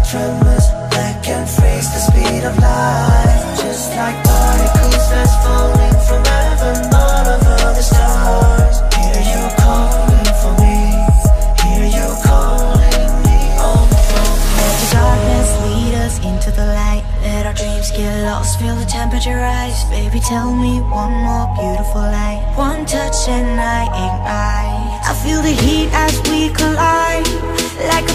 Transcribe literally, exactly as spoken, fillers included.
tremors that can freeze the speed of light. Just like particles that's falling from heaven all over the stars. Hear you calling for me, hear you calling me home from me. Let the darkness lead us into the light. Let our dreams get lost, feel the temperature rise. Baby, tell me one more beautiful light. One touch and I ignite. I feel the heat as we collide, like